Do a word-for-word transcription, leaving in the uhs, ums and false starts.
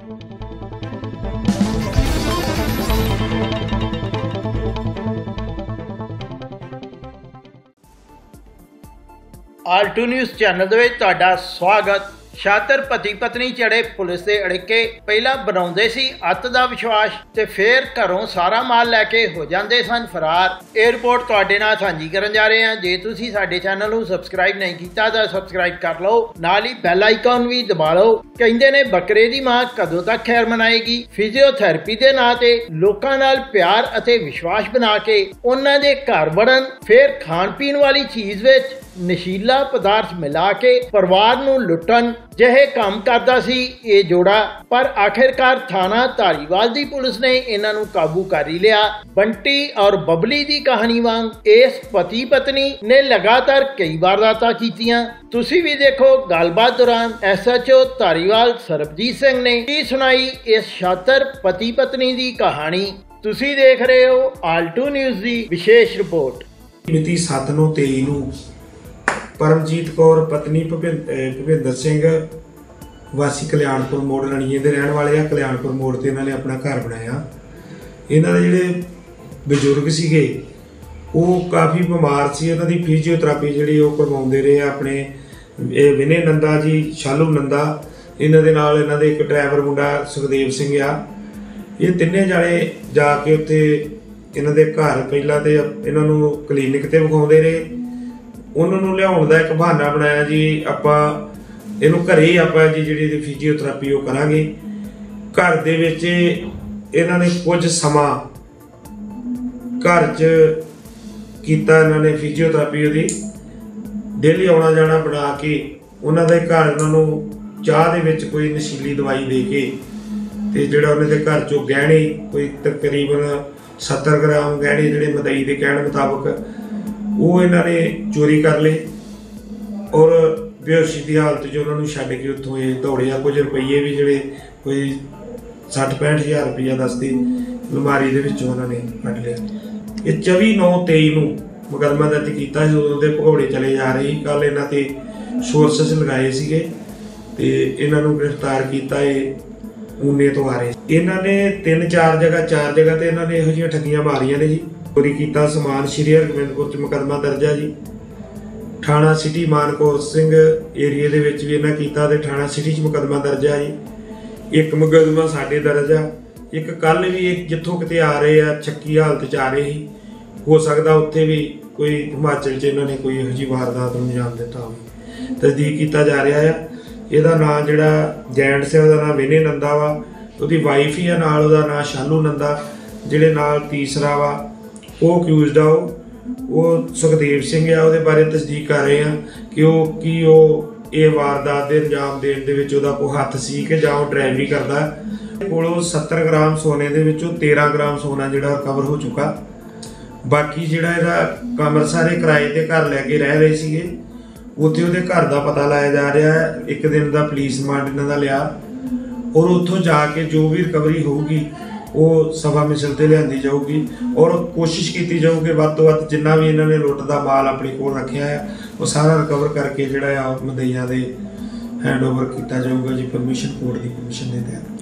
आल्टू news channel दे विच तुहाडा स्वागत। शातिर पति पत्नी चढ़े पुलिस के अड़िके। पहला बनाउंदे सी अत दा विश्वास ते फिर घरों सारा माल लैके हो जाते सन फरार। ये रिपोर्ट तुहाडे नाल सांझी करन जा रहे हैं। जे तुसीं साडे चैनल नूं सबसक्राइब नहीं कीता तां सबसक्राइब कर लो, नाल ही बैल आइकन भी दबा लो। कहंदे ने बकरे दी मां कदों तक खैर मनाएगी। फिजियोथैरेपी दे नां ते लोकां नाल प्यार अते विश्वास बना के उन्हां दे घर वड़न, फिर खाण पीण वाली चीज़ विच नशीला पदार्थ मिला के परिवार नूं लुटन जहे काम करदा सी ये जोड़ा। पर आखिरकार थाना धारीवाल दी पुलिस ने इन्हां नूं काबू कर ही लिया। बंटी और बबली दी कहानी वांग इस पति पत्नी ने लगातार कई वारदातां कीतियां। तुसीं भी देखो गलबात दौरान S H O Dhariwal Sarabjit Singh ने की सुनाई इस शातिर पति पत्नी दी कहानी। तुसीं देख रहे हो आल्टू न्यूज़ दी विशेष रिपोर्ट। मिति सत्त नौ तेई नूं परमजीत कौर पत्नी भुपिंदर सिंह वासी कल्याणपुर मोड़ रणीए के रहने वाले आ। कल्याणपुर मोड़ से इन्होंने अपना घर बनाया। इन्हों के जोड़े बजुर्ग सीगे वो काफ़ी बीमार सी। इन्हों की फिजियोथेरेपी जी करवाते रहे अपने विनय नंदा जी, शालू नंदा, इन्हों के नाल इन्हों के एक ड्राइवर मुंडा सुखदेव सिंह आ। ये तिन्ने जाने जाके उत्थे इन्हों के घर पहला तो इन्हों क्लीनिक से विखाते रहे। उन्होंने लियाउण दा एक बहाना बनाया जी आपां इहनूं घरे ही आपां जी जिहड़ी फिजियोथेरेपी वो करांगे। घर दे विच इन्हां ने कुछ समा घर च कीता। इन्हां ने फिजियोथेरेपी उहदी डेली आउणा जाना बना के उन्हां दे घर इन्हां नूं चाह दे विच कोई नशीली दवाई दे के ते जिहड़ा उन्हां दे घर चों गहणे कोई तकरीबन सत्तर ग्राम गहणे जिहड़े मदई दे कहण मुताबक वो इन्होंने चोरी कर ले और बेहोशी की हालत जो उन्होंने छड्ड के उत्थों ये दौड़िया। कुछ रुपये भी जोड़े कोई सठ पैंठ हज़ार रुपया दसती अलमारी के उन्होंने कढ़ लिया। ये चौबी नौ तेई नूं मुकदमा दर्ज किया। उदों के भगौड़े चले जा रहे। कल इन्हों ते सोर्सिस लगाए सीगे ते इन्हां नूं गिरफ्तार किया। ये ऊने तो आ रहे। इन्होंने तीन चार जगह चार जगह तो इन्होंने इहो जिहियां ठगियां मारियां ने जी। चोरी किया समान श्री हरगोबिंदपुर च मुकदमा दर्ज है जी। थाना सिटी मानकोर सिंह एरिए दे विच भी इन्हां कीता ते थाना सिटी च मुकदमा दर्ज है जी। एक मुकदमा साडे दर्ज आ। एक कल भी एक जिथों किते आ रहे आ छक्की हालत च आ रहे ही, हो सकदा उत्थे भी कोई हिमाचल च इन्हां ने कोई इहो जी वारदात नूं अंजाम दित्ता होवे। तस्दीक किया जा रहा है। इहदा नाम जिहड़ा जैंट से उहदा नाम विनय नंदा वा, उहदी वाइफ ही आ नाल, उहदा नाम शालू नंदा। जिहड़े नाल तीसरा वा वो अक्यूज़ड आ वो सुखदेव सिंह आ। उहदे बारे तस्दीक कर रहे हैं कि वो कि वो ये वारदात के अंजाम देने दे विच उहदा कोई हत्थ सी कि जां ड्राइवरी करदा। कोलों सत्तर ग्राम सोने दे विचों तेरह ग्राम सोना जिहड़ा रिकवर हो चुका। बाकी जिहड़ा इहदा अंमृतसर किराए ते घर लैके रह रहे सीगे, उत्थे उहदे घर दा पता लाया जा रहा है। एक दिन का पुलिस रिमांड इन्हां दा लिया और उत्थों जाके जो भी रिकवरी होगी वो सभा मिसल ते लिआंदी जाऊगी और कोशिश की जाऊगी वध तो वध जिन्ना भी इन्होंने लुट का माल अपने कोल रखिया है वो सारा रिकवर करके जिहड़ा मदईयां दे हैंड ओवर किया जाऊगा जी, परमिशन कोर्ट की परमिशन के तहत।